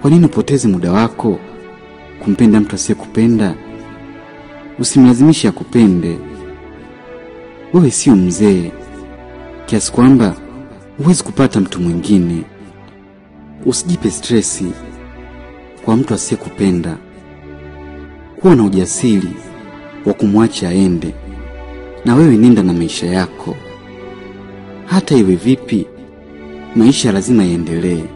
Kwa nini upoteze muda wako kumpenda mtu asiyekupenda? Usimlazimishe akupende. Wewe sio mzee kiasi kwamba huwezi kupata mtu mwingine. Usijipe stresi kwa mtu asiyekupenda. Kuwa na ujasiri wa kumwacha aende, na wewe nenda na maisha yako. Hata iwe vipi, maisha lazima yaendelee.